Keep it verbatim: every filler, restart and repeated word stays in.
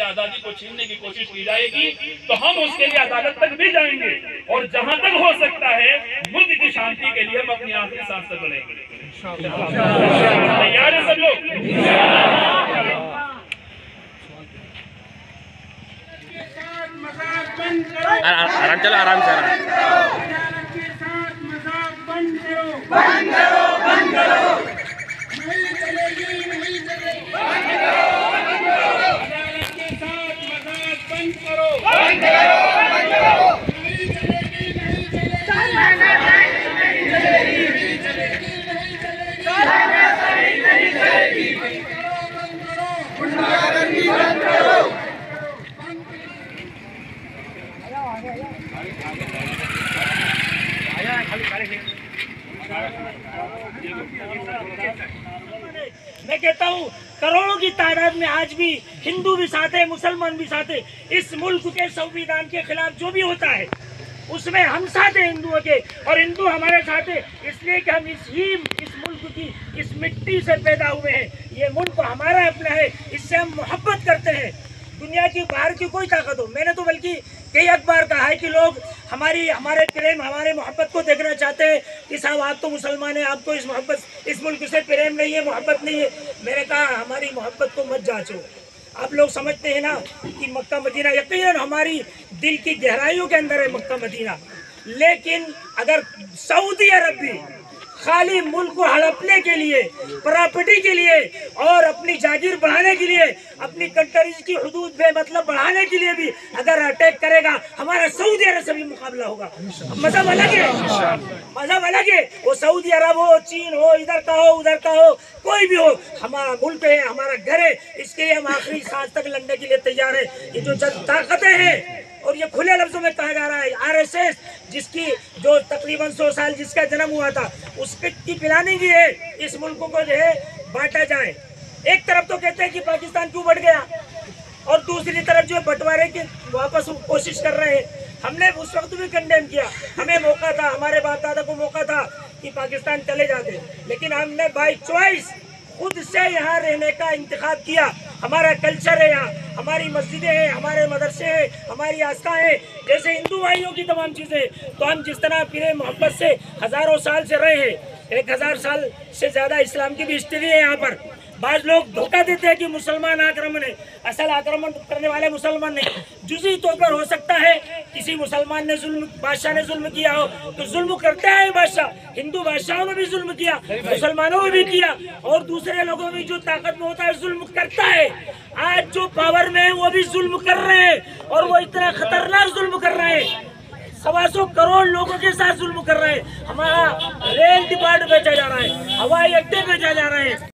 आजादी को छीनने की कोशिश की जाएगी तो हम उसके लिए अदालत तक भी जाएंगे और जहां तक हो सकता है मुल्क की शांति के लिए हम अपनी आखिरी सांस तक लड़ेंगे। तैयार है सब लोग? आराम चलो, आराम से बंद करो बंद करो बंद करो, नहीं चलेगी नहीं चलेगी, बंद करो बंद करो, अदालत के साथ मजाक बंद करो बंद करो बंद करो, नहीं चलेगी नहीं चलेगी, नहीं चलेगी नहीं चलेगी, नहीं चलेगी, नहीं चलेगी, बंद करो गुंडागर्दी बंद करो। मैं कहता हूँ करोड़ों की तादाद में आज भी हिंदू भी साथ है, मुसलमान भी साथ है। इस मुल्क के संविधान के खिलाफ जो भी होता है उसमें हम साथ हैं हिंदुओं के, और हिंदू हमारे साथ है इसलिए कि हम इस ही इस मुल्क की इस मिट्टी से पैदा हुए हैं। ये मुल्क हमारा अपना है, इससे हम मोहब्बत करते हैं। दुनिया की बाहर की कोई ताकत हो, मैंने तो बल्कि कई अखबार कहा है कि लोग हमारी हमारे प्रेम हमारे मोहब्बत को देखना चाहते हैं कि साहब आप तो मुसलमान हैं, आपको इस मोहब्बत इस मुल्क से प्रेम नहीं है, मोहब्बत नहीं है। मैंने कहा हमारी मोहब्बत को मत जांचो। आप लोग समझते हैं ना कि मक्का मदीना यकीनन हमारी दिल की गहराइयों के अंदर है मक्का मदीना, लेकिन अगर सऊदी अरब भी खाली मुल्क को हड़पने के लिए, प्रॉपर्टी के लिए और अपनी जागीर बढ़ाने के लिए, अपनी कंट्रीज की हुदूद पे मतलब बढ़ाने के लिए भी अगर अटैक करेगा, हमारा सऊदी अरब से भी मुकाबला होगा। मजहब अलग है, मजहब अलग है, वो सऊदी अरब हो, चीन हो, इधर का हो उधर का हो, कोई भी हो, हमारा मुल्क है, हमारा घर है, इसके लिए हम आखिरी सांस तक लड़ने के लिए तैयार है। ये जो ताकतें हैं और ये खुले लफ्जों में कहा जा रहा है, आरएसएस जिसकी जो तकरीबन सौ साल जिसका जन्म हुआ था उसकी प्लानिंग ही है इस मुल्क को जो है बांटा जाए। एक तरफ तो कहते हैं कि पाकिस्तान क्यों बढ़ गया और दूसरी तरफ जो बंटवारे की वापस कोशिश कर रहे हैं। हमने उस वक्त भी कंडेम किया, हमें मौका था, हमारे बाप दादा को मौका था कि पाकिस्तान चले जाते, लेकिन हमने बाई चॉइस खुद से यहाँ रहने का इंतखाब किया। हमारा कल्चर है, यहाँ हमारी मस्जिदें हैं, हमारे मदरसे हैं, हमारी आस्था है, जैसे हिंदू भाइयों की तमाम चीज़ें। तो हम जिस तरह प्रेम मोहब्बत से हज़ारों साल से रहे हैं, एक हज़ार साल से ज़्यादा इस्लाम की भी हिस्ट्री है यहाँ पर। बाज़ लोग धोखा देते हैं कि मुसलमान आक्रमण है, असल आक्रमण करने वाले मुसलमान नहीं। जुज़ी तौर पर हो सकता है किसी मुसलमान ने जुल्म, बादशाह ने जुल्म किया हो तो जुल्म करते हैं बादशाह, हिंदू बादशाहों ने भी जुल्म किया, मुसलमानों ने भी किया, और दूसरे लोगों में जो ताकत में होता है जुल्म करता है। आज जो पावर में है वो भी जुल्म कर रहे हैं, और वो इतना खतरनाक जुल्म कर रहे हैं, सवा सौ करोड़ लोगों के साथ जुल्म कर रहे हैं। हमारा रेल डिपार्ट बेचा जा रहा है, हवाई अड्डे बेचा जा रहे हैं।